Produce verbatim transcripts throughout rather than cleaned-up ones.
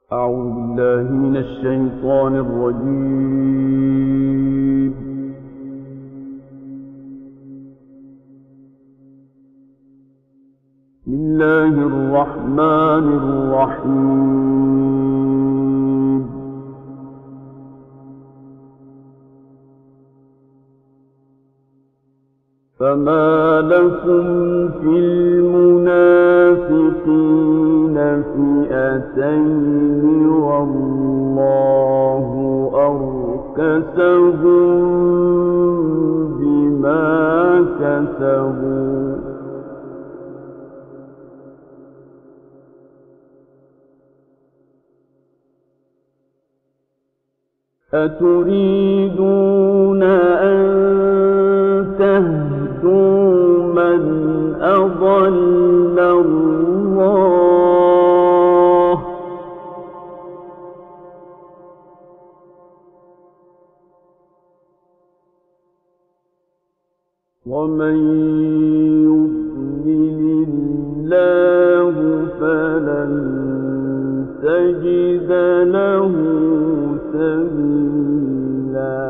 أعوذ بالله من الشيطان الرجيم. بسم الله الرحمن الرحيم. فما لكم في المنافقين فئتين والله أركسهم بما كسبوا أتريدون أن تهدوا من أضل الله ومن يضلل الله فلن تجد له سبيلا.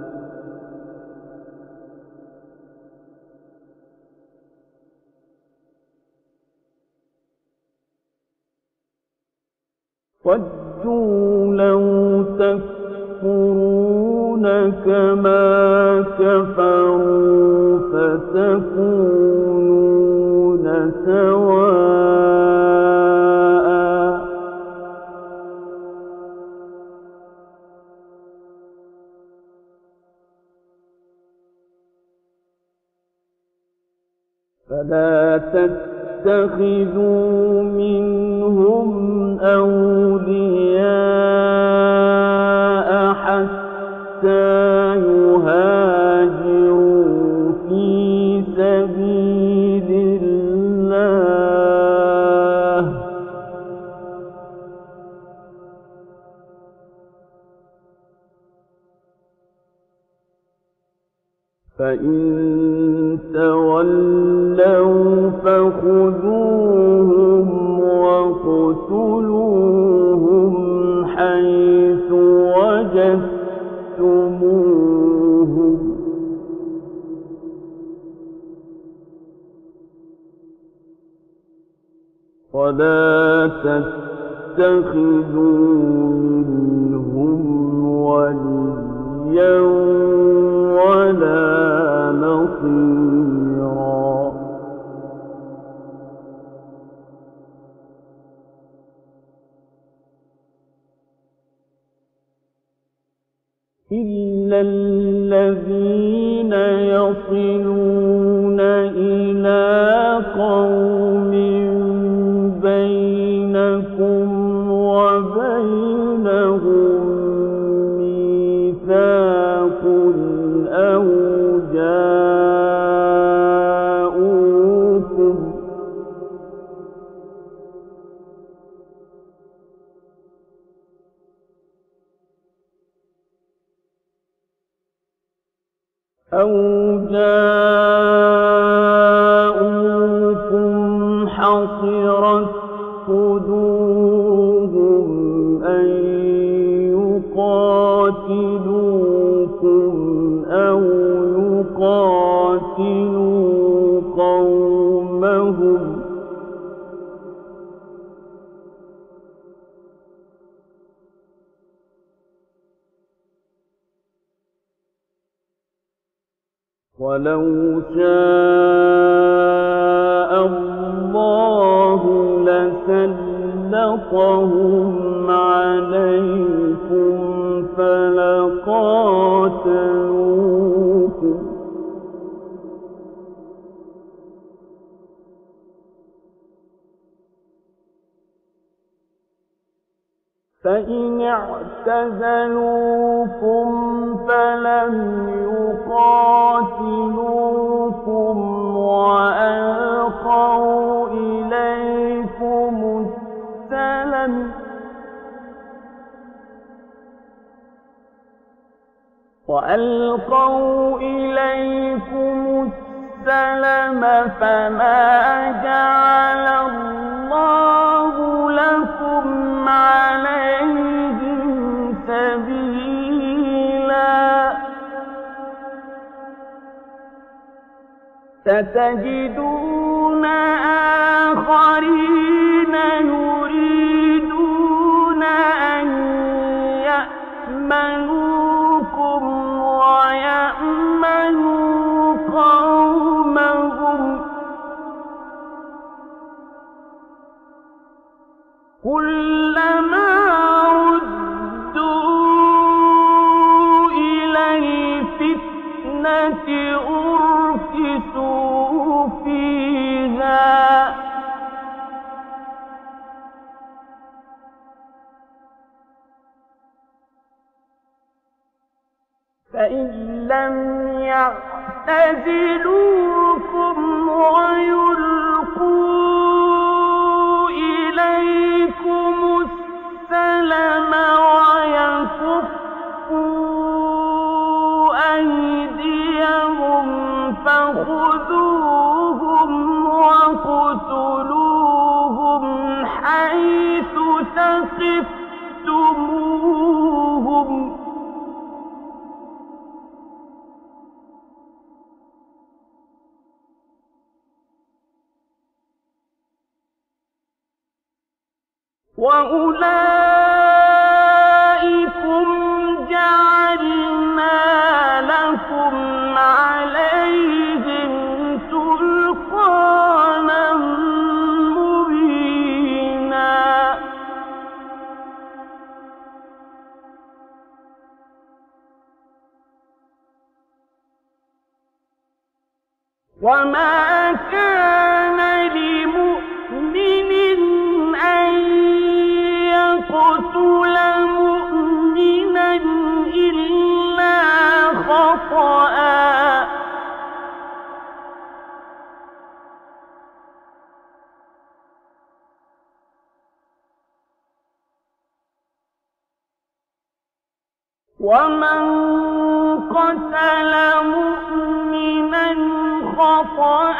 وَدُّوا لَوْ تَكْفُرُونَ كَمَا كَفَرُوا فَتَكُونُونَ سَوَاءً فَلَا تَتَّخِذُوا مِنْهُمْ أولياء حتى يهاجروا في سبيل الله فإن تولوا فخذوهم وَاقْتُلُوهُمْ حَيْثُ وَجَدتُّمُوهُمْ وَلَا تَتَّخِذُوا مِنْهُمْ وَلِيًّا وَلَا نَصِيرًا. إِلَّا الَّذِينَ يَصِلُونَ إِلَى قَوْمٍ بَيْنَكُمْ وَبَيْنَهُم مِّيثَاقٌ أَوْ جَاءُوكُمْ أَوْ جَاءُوكُمْ حَصِرَتْ صُدُورُهُمْ أَن يُقَاتِلُوكُمْ أَوْ يُقَاتِلُوا قَوْمَهُمْ وَلَوْ شَاءَ اللَّهُ لَسَلَّطَهُمْ عَلَيْكُمْ فَلَقَاتَلُوكُمْ فَإِنِ اعْتَزَلُوكُمْ فَلَمْ يُقَاتِلُوكُمْ وَأَلْقَوْا إِلَيْكُمُ السَّلَمَ وَأَلْقَوْا إِلَيْكُمُ السَّلَمَ فَمَا جَعَلَ اللَّهُ لَكُمْ عَلَيْهِمْ ستجدون آخرين يريدون أن يأمنوكم ويأمنوا قومهم كلما ردوا إلى الفتنة أركسوا فيها فإن لم يعتزلوكم ويلقوا إليكم السلم ويكفوا أيديهم فخذوهم وَاقْتُلُوهُمْ حَيْثُ ثَقِفْتُمُوهُمْ وَأُولَئِكُمْ جَعَلْنَا لَكُمْ عَلَيْهِمْ سُلْطَانًا مُّبِينًا وَمَا كَانَ لِمُؤْمِنٍ أَن يَقْتُلَ مُؤْمِنًا إِلَّا خَطَأً وَمَن قَتَلَ مُؤْمِنًا خَطَأً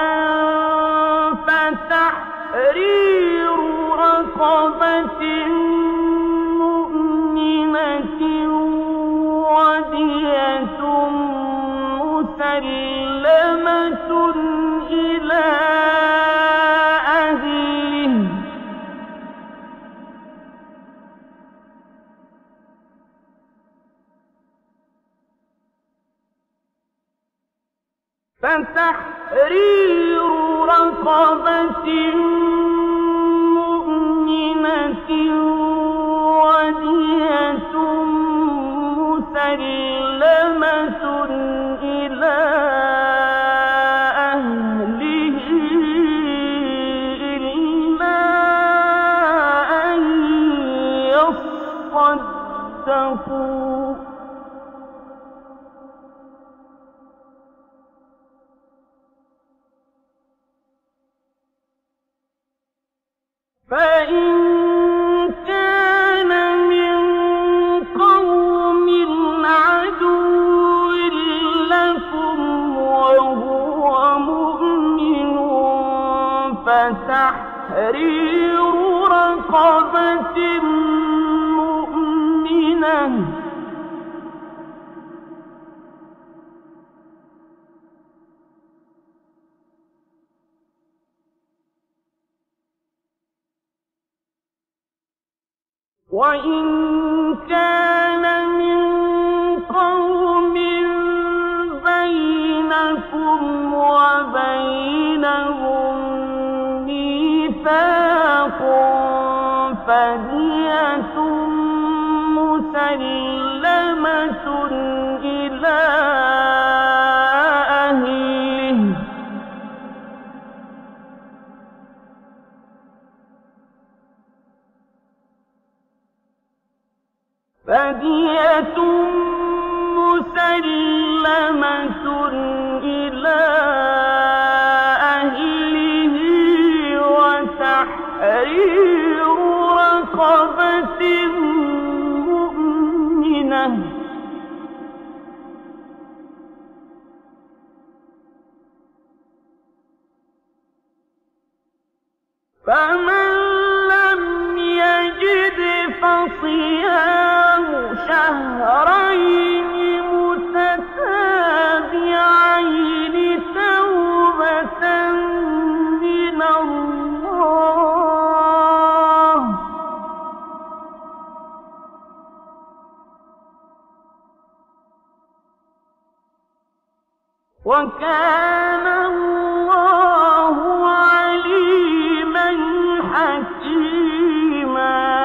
فَتَحْرِيرُ رَقَبَةٍ مُّؤْمِنَةٍ وَدِيَةٌ مُّسَلَّمَةٌ إِلَىٰ أَهْلِهِ فَتَحْرِيرُ رَقَبَةٍ مُّؤْمِنَةٍ وَدِيَةٌ مُّسَلَّمَةٌ إِلَىٰ أَهْلِهِ إِلَّا أَن يَصَّدَّقُوا فَإِن كَانَ مِن قَوْمٍ عَدُوٍّ لَّكُمْ وَهُوَ مُؤْمِنٌ فَتَحْرِيرُ رَقَبَةٍ مُّؤْمِنَةٍ وَإِن كَانَ مِن قَوْمٍ بَيْنَكُمْ وَبَيْنَهُم مِّيثَاقٌ فَدِيَةٌ مُّسَلَّمَةٌ إِلَىٰ أَهْلِهِ فَدِيَةٌ مُّسَلَّمَةٌ إِلَىٰ أَهْلِهِ وَتَحْرِيرُ رَقَبَةٍ مُّؤْمِنَةٍ فَمَن لَّمْ يَجِدْ فَصِيَامُ شهرين متتابعين توبة وَكَانَ اللَّهُ عَلِيمًا حَكِيمًا.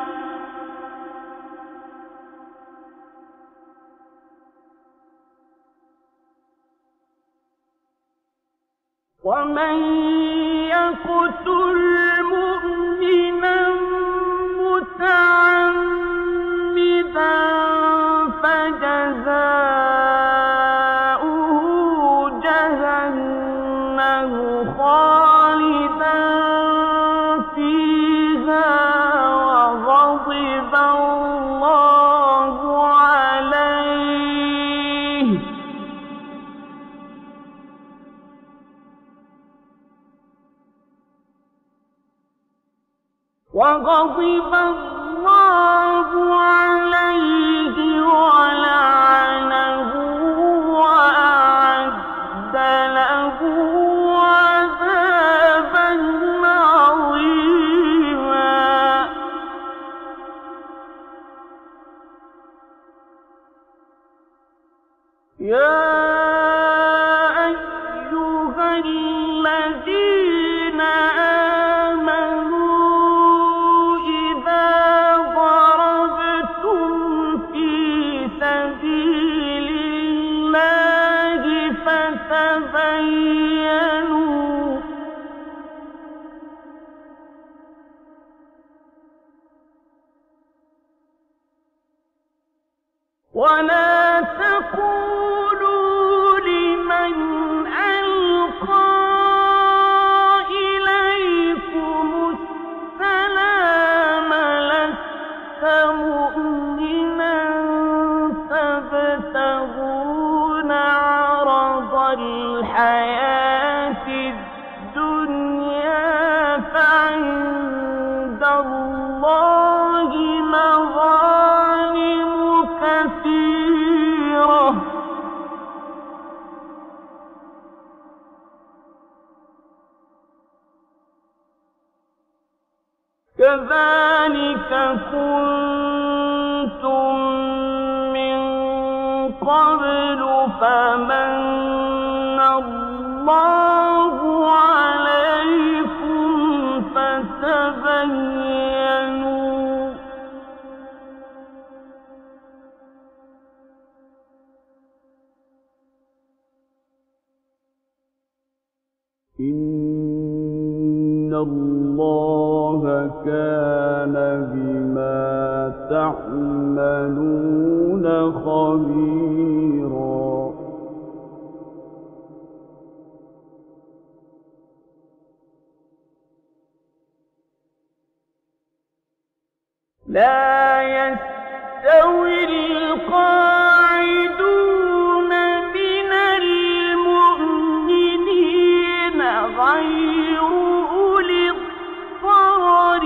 وَمَن يَقْتُلْ مُؤْمِنًا مُّتَعَمِّدًا فَجَزَاؤُهُ جَهَنَّمُ خَالِدًا فِيهَا وَغَضِبَ اللَّهُ عَلَيْهِ وَغَضِبَ اللَّهُ عَلَيْهِ وَلَعَنَهُ وَأَعَدَّ لَهُ عَذَابًا عَظِيمًا. يَا أَيُّهَا الَّذِينَ وَلَا تَقُولُوا لِمَنْ أَلْقَىٰ إِلَيْكُمُ السَّلَامَ لَسْتَ مُؤْمِنًا تَبْتَغُونَ عَرَضَ الْحَيَاةِ الدُّنْيَا فَعِندَ اللَّهِ مَغَانِمُ كَثِيرَةٌ كَذَلِكَ كُنتُم مِّن قَبْلُ فَمَنَّ اللَّهُ عَلَيْكُمْ فَتَبَيَّنُوا إِنَّ اللَّهَ كَانَ بِمَا تَعْمَلُونَ خَبِيرًا. لَا يَسْتَوِي الْقَاعِدُونَ مِنَ الْمُؤْمِنِينَ غَيْرُ أُولِي الضَّرَرِ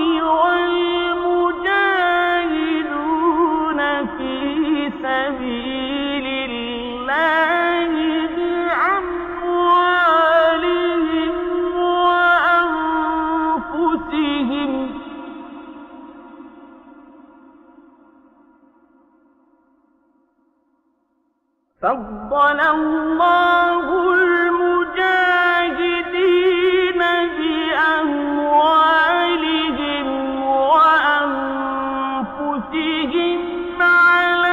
وَالْمُجَاهِدُونَ فِي سَبِيلِ اللَّهِ بِأَمْوَالِهِمْ وَأَنفُسِهِمْ فَضَّلَ اللَّهُ الْمُجَاهِدِينَ بِأَمْوَالِهِمْ وَأَنفُسِهِمْ عَلَى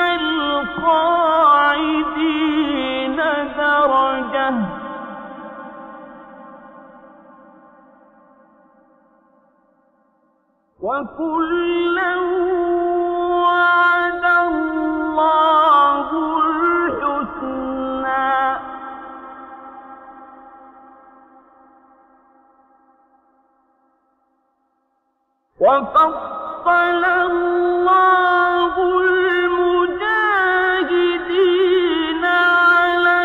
الْقَاعِدِينَ دَرَجَةً ۚ وَكُلًّا وَعَدَ اللَّهُ الْحُسْنَىٰ ۚ وَفَضَّلَ اللَّهُ الْمُجَاهِدِينَ عَلَى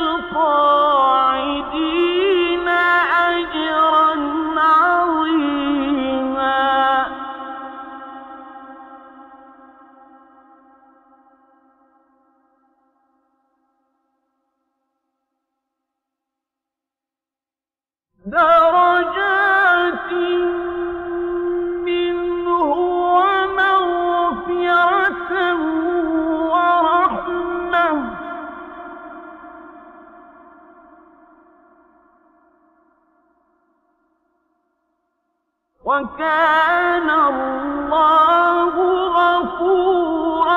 الْقَاعِدِينَ أَجْرًا عَظِيمًا. دَرَجَاتٍ مِّنْهُ وَمَغْفِرَةً وَرَحْمَةً ۚ وَكَانَ اللَّهُ غَفُورًا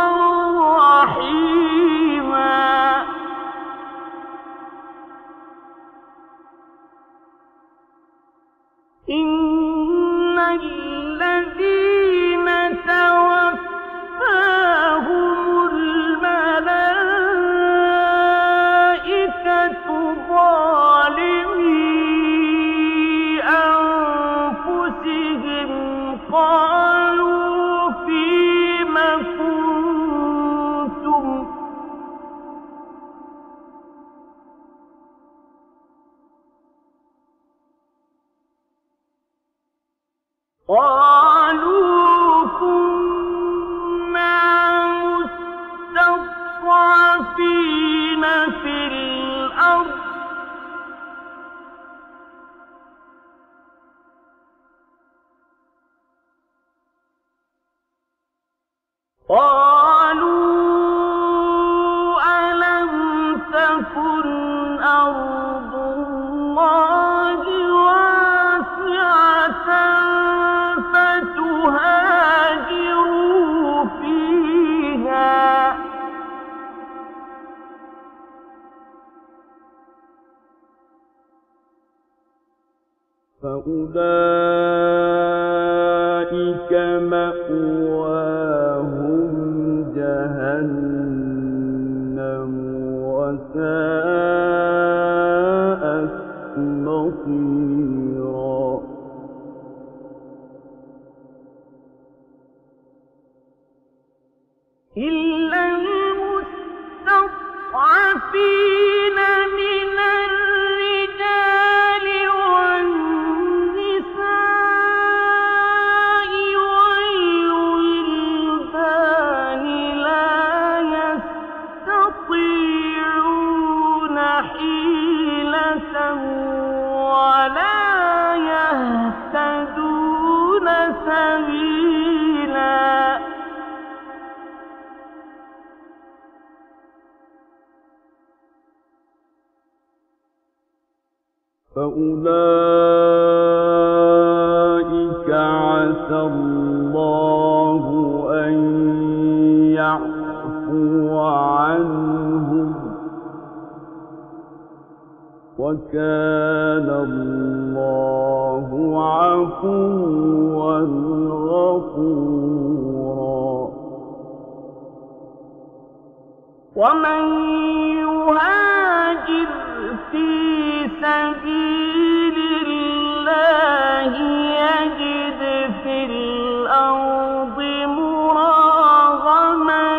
رَّحِيمًا. إِنَّ الَّذِينَ تَوَفَّاهُمُ الْمَلَائِكَةُ ظَالِمِي أَنفُسِهِمْ قَالُوا فِيمَ كُنتُمْ ۖ قَالُوا كُنَّا مُسْتَضْعَفِينَ فِي الْأَرْضِ ۚ قَالُوا أَلَمْ تَكُنْ أَرْضُ اللَّهِ وَاسِعَةً فَتُهَاجِرُوا فِيهَا ۚ فَأُولَٰئِكَ مَأْوَاهُمْ جَهَنَّمُ وَسَاءَتْ مَصِيرًا. إِلَّا الْمُسْتَضْعَفِينَ مِنَ الرِّجَالِ وَالنِّسَاءِ وَالْوِلْدَانِ لَا يَسْتَطِيعُونَ حِيلَةً وَلَا يَهْتَدُونَ سَبِيلًا. فَأُولَٰئِكَ عَسَى اللَّهُ أَن يَعْفُوَ عَنْهُمْ ۚ وَكَانَ اللَّهُ عَفُوًّا غَفُورًا. وَمَن يُهَاجِرْ فِي سَبِيلِ اللَّهِ يَجِدْ فِي الْأَرْضِ مُرَاغَمًا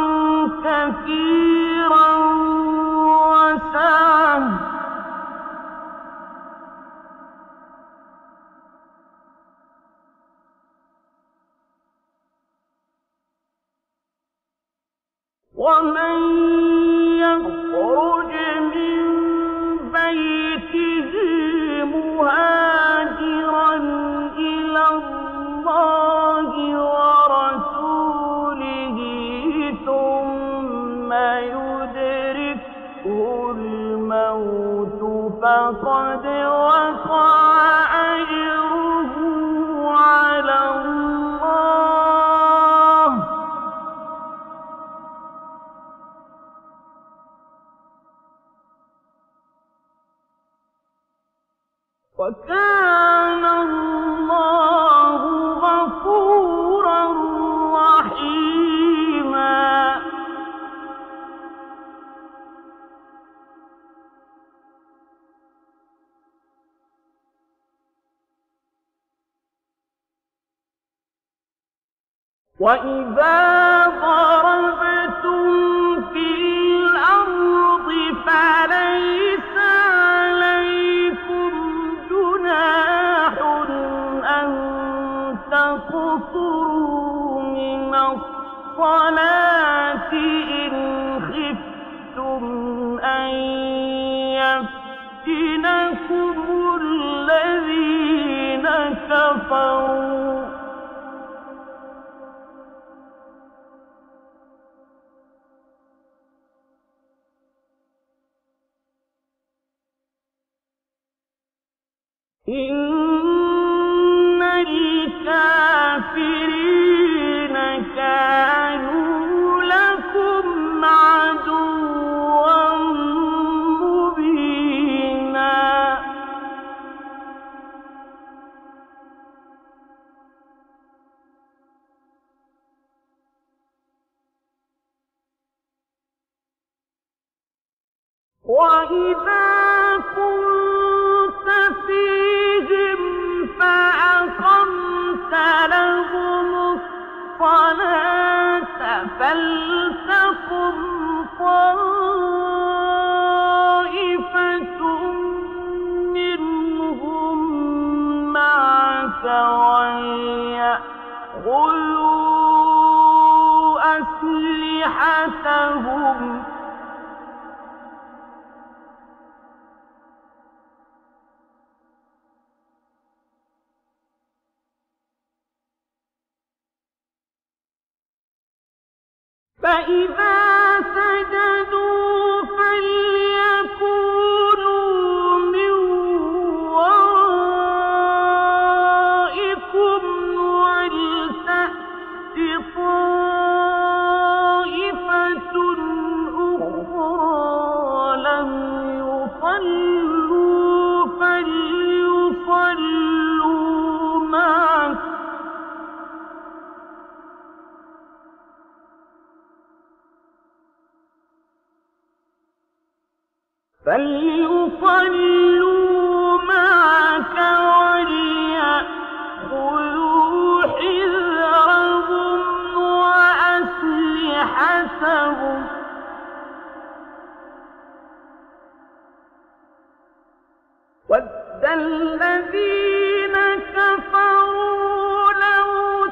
كَثِيرًا وَسَعَةً ۚ وَمَن يَخْرُجْ مِن بَيْتِهِ مُهَاجِرًا إِلَى اللَّهِ وَرَسُولِهِ ثُمَّ يُدْرِكْهُ الْمَوْتُ فَقَدْ وَقَعَ أَجْرُهُ عَلَى اللَّهِ ۗ وَكَانَ اللَّهُ غَفُورًا رَّحِيمًا. وَإِذَا ضَرَبْتُمْ فِي الْأَرْضِ فَلَيْسَ عَلَيْكُمْ جُنَاحٌ أَن تَقْصُرُوا مِنَ الصَّلَاةِ إِنْ خِفْتُمْ أَن يَفْتِنَكُمُ الَّذِينَ كَفَرُوا ۚ إِنَّ وَإِذَا كُنتَ فِيهِمْ فَأَقَمْتَ لَهُمُ الصَّلَاةَ فَلْتَقُمْ طَائِفَةٌ مِّنْهُم مَّعَكَ وَلْيَأْخُذُوا أَسْلِحَتَهُمْ فَإِذَا سَجَدُوا فَلْيَكُونُوا مِن وَرَائِكُمْ وَلْتَأْتِ طَائِفَةٌ أُخْرَىٰ لَمْ يُصَلُّوا فَلْيُصَلُّوا مَعَكَ فَلْيُصَلُّوا مَعَكَ وَلْيَأْخُذُوا حِذْرَهُمْ وَأَسْلِحَتَهُمْ وَدَّ الَّذِينَ كَفَرُوا لَوْ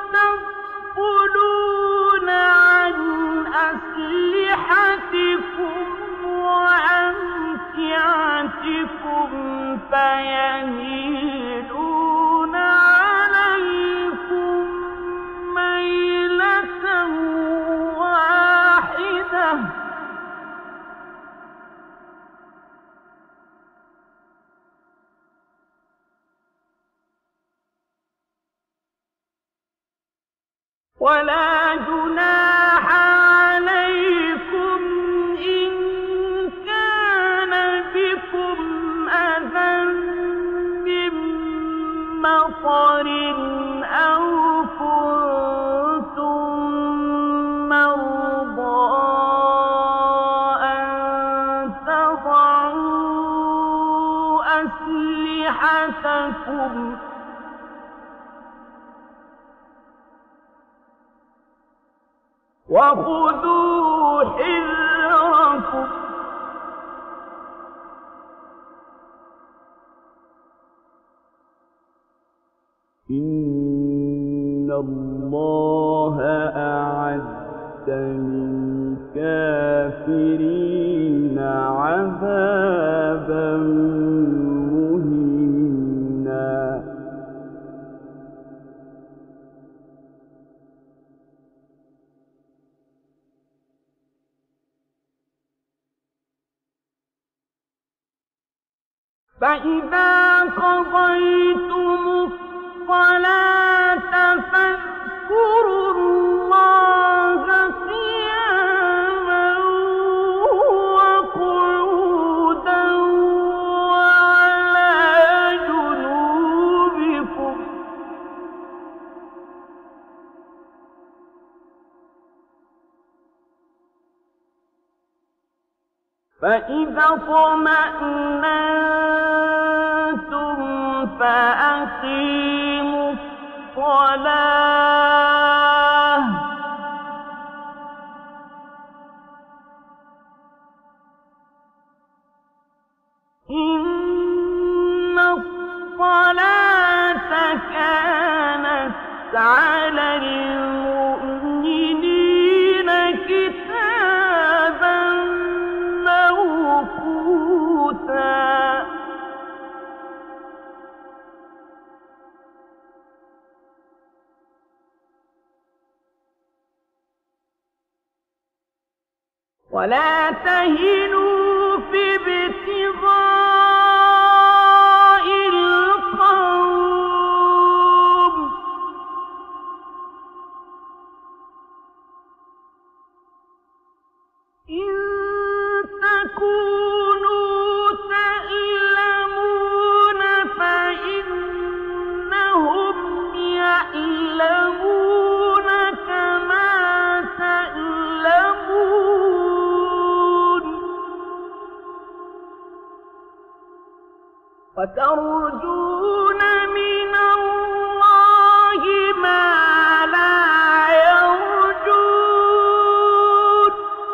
تَغْفُلُونَ عَنْ أَسْلِحَتِكُمْ وَأَمْتِعَتِكُمْ فَيَمِيلُونَ عَلَيْكُم مَّيْلَةً وَاحِدَةً وَلَا جُنَاحَ عَلَيْكُمْ إِن كَانَ بِكُمْ أَذًى مِّن مَّطَرٍ أَوْ كُنتُم مَّرْضَىٰ أَن تَضَعُوا أَسْلِحَتَكُمْ وَخُذُوا حِذْرَكُمْ إِنَّ اللَّهَ أَعَدَّ لِلْكَافِرِينَ عَذَابًا مُّهِينًا فَإِذَا قَضَيْتُمُ الصَّلَاةَ فَاذْكُرُوا اللَّهَ قِيَامًا وَقُعُودًا وَعَلَىٰ جُنُوبِكُمْ فَإِذَا اطْمَأْنَنتُمْ فَأَقِيمُوا الصَّلَاةَ إِنَّ الصَّلَاةَ كَانَتْ عَلَى الْمُؤْمِنِينَ كِتَابًا مَّوْقُوتًا وَلَا تَهِنُوا فِي ابْتِغَاءِ الْقَوْمِ إِن تَكُونُوا تَأْلَمُونَ فَإِنَّهُمْ يَأْلَمُونَ كَمَا تَأْلَمُونَ وترجون من الله ما لا يرجون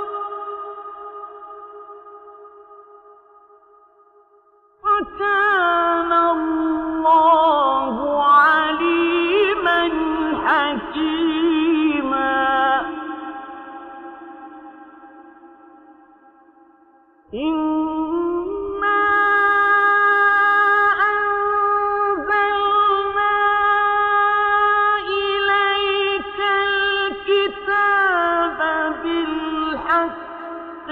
وكان الله عليما حكيما إنا أنزلنا إليك الكتاب بالحق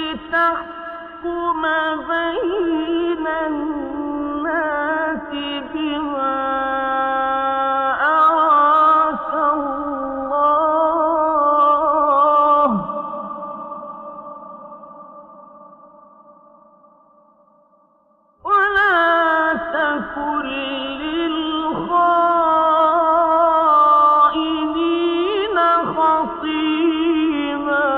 لتحكم بين الناس بما أراك الله ولا تكن للخائنين خصيما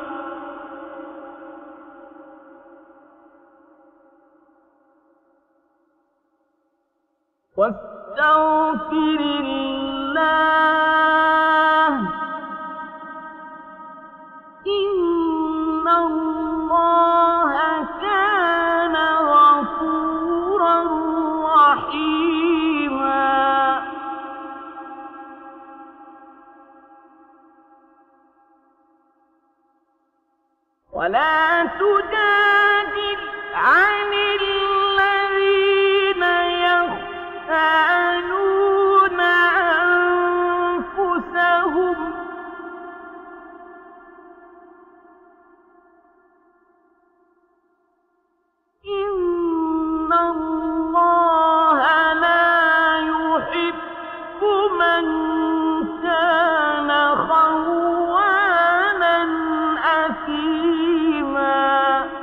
واستغفر الله إن الله كان غفورا رحيما ولا تجادل عن الذين يختانون أنفسهم إن الله لا يحب من كان خوانا أثيما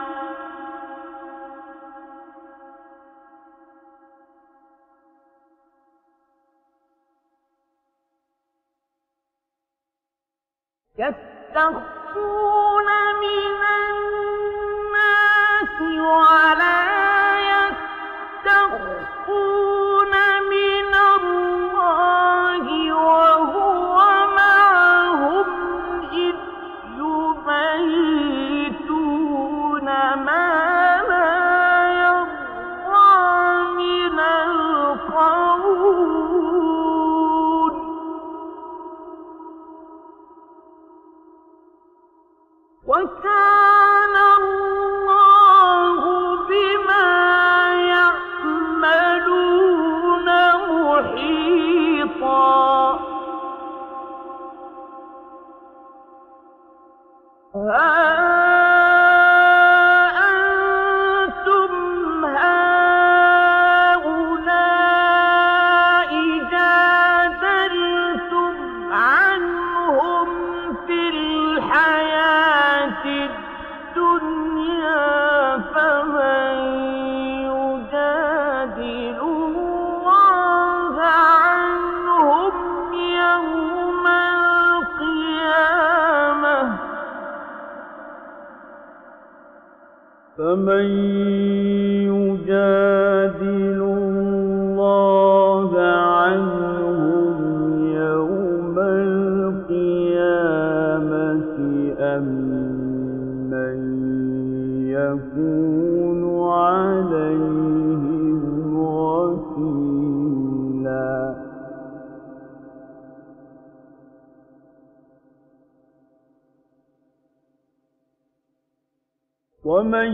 يستخفون من الناس ولا يستخفون من الله وهو معهم إذ يبيتون ما لا يرضى من القول وكان الله بما يعملون محيطا ها أنتم هؤلاء جادلتم عنهم في الحياة الدنيا فمن يجادل الله عنهم يوم القيامة فمن يجادل الله عنهم يوم القيامة أم من يكون عليهم وكيلا ومن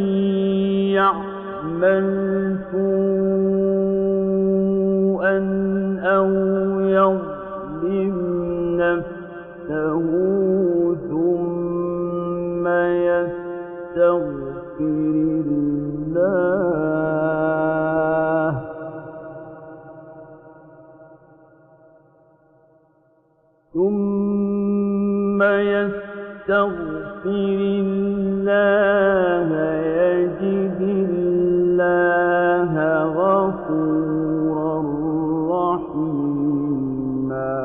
يعمل سوءا أو يظلم نفسه ثم يستغفر الله ثم يستغفر الله يجد الله غفورا رحيما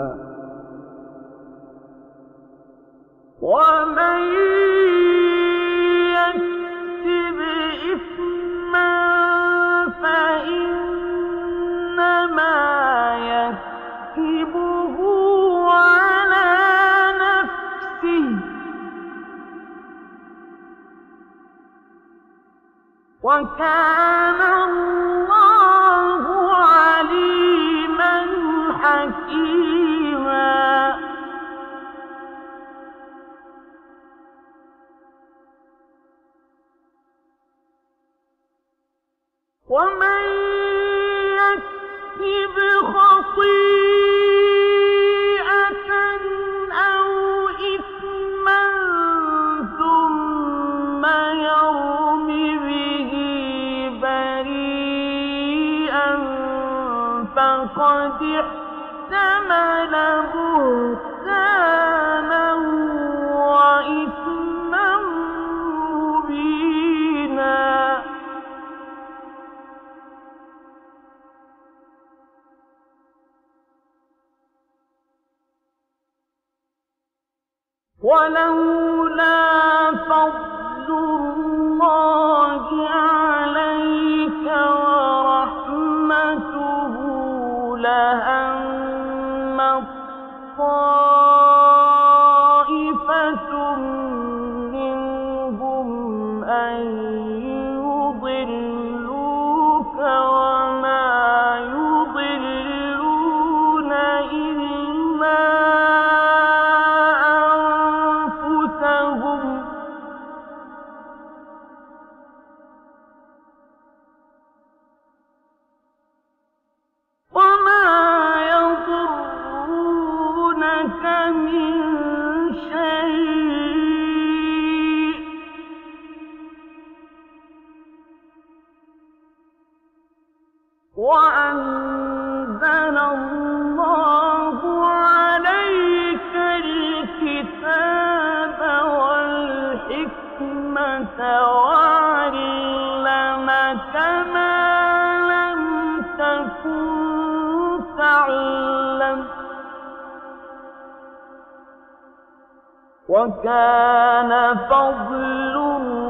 ومن يكسب إثما فإنما وكان الله عليما حكيما. ومن يكسب خطيئة أو إثما ثم يرم به بريئا فقد احتمل بهتانا وإثما مبينا. ولولا فضل الله عليك ورحمته لهمت طائفة منهم أن يضلوك وما يضلون إلا وأنزل الله عليك الكتاب والحكمة وعلمك ما لم تكن تعلم وكان فضل